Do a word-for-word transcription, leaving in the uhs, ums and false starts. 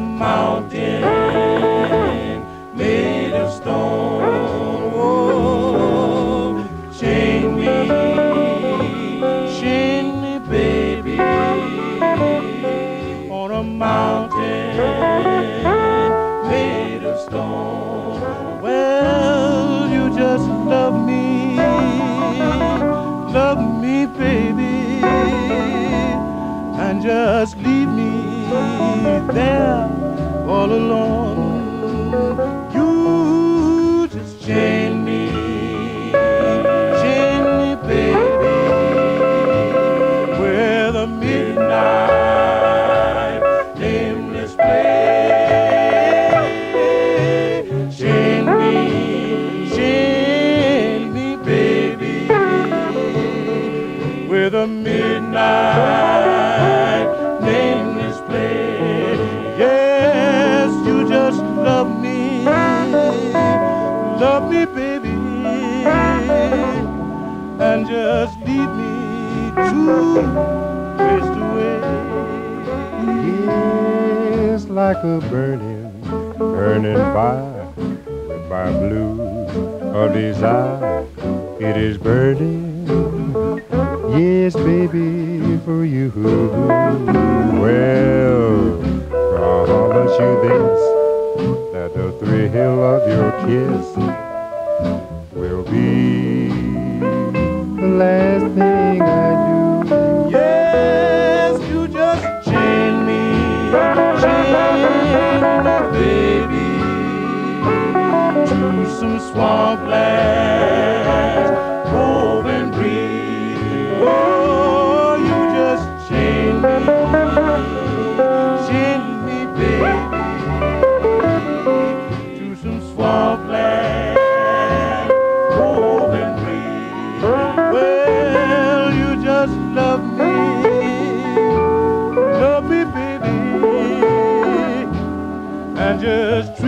mountain made of stone. Oh, chain me, chain me, baby, on a mountain made of stone. Well, you just love me, love me, baby, and just leave me there all alone. You just chain me, chain me, baby, where the midnight nameless play. Chain me, chain me, baby, where the midnight nameless play. Yes, you just love me, love me, baby, and just lead me to waste away. Yes, like a burning, burning fire, with my blue of desire, it is burning. Yes, baby, for you. Well, promise you this, that the thrill of your kiss will be the last thing I do. Yes, you just chain me, chain me, baby, to some swamplands, roam and breathe. Oh, you just chain me, chain me, baby, to some swamplands, roam and breathe. Well, you just love me, love me, baby, and just